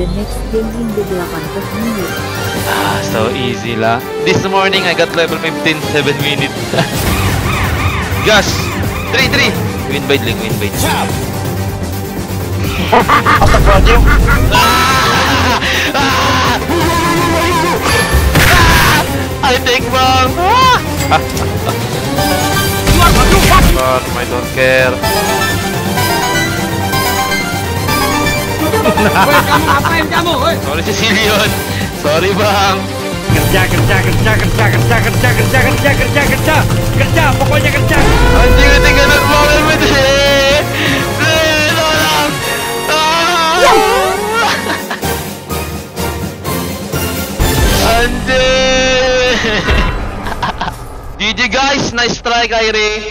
the next game in the 18 menit. Ah, so easy lah. This morning I got level 15, 7 minutes. Gosh! 3-3! Win by link, win by link. I take bomb! I don't care. Ngapain kamu? Sorry Sicilian. Sorry bang. Kerja, pokoknya kerja. Anjing ketinggalan mobil bete. Tolong. Anjing. GG guys, nice try Kairi.